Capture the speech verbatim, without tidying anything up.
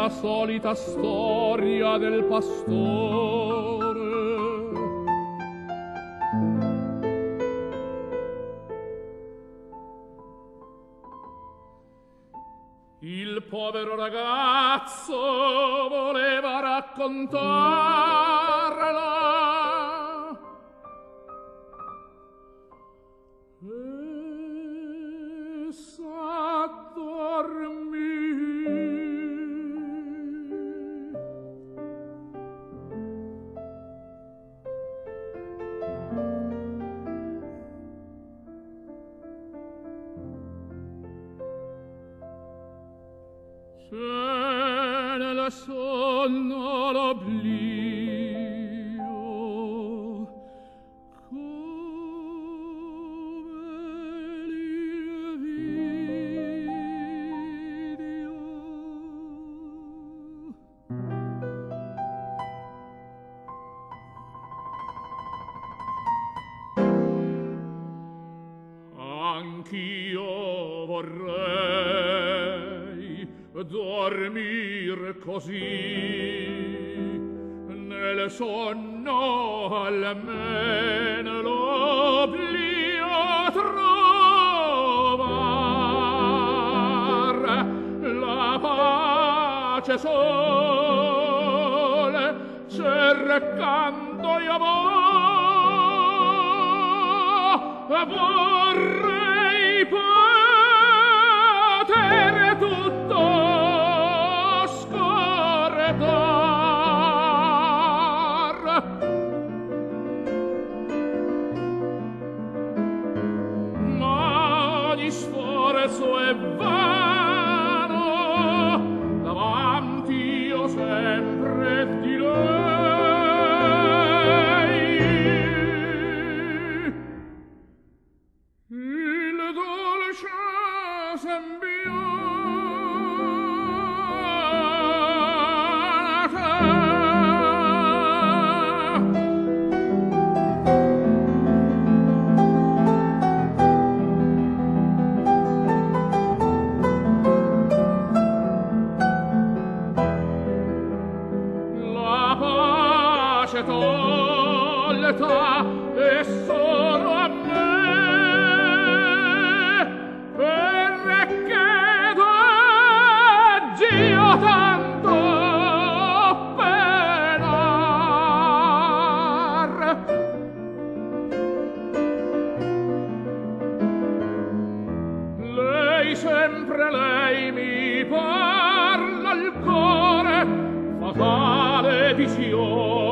la solita storia del pastore. Il povero ragazzo voleva raccontarla e s'addormì. Se nel sonno l'oblio come il video, anch'io vorrei dormir così, nel sonno almeno l'oblio trovar, la pace sole cercando io vo, vorrei poter tutto ma ogni sforzo è vano, davanti io sempre di lei. Il dolce pace tolta e solo a me, perché d'oggi io tanto penar. Lei sempre lei mi parla al cuore, fatale visione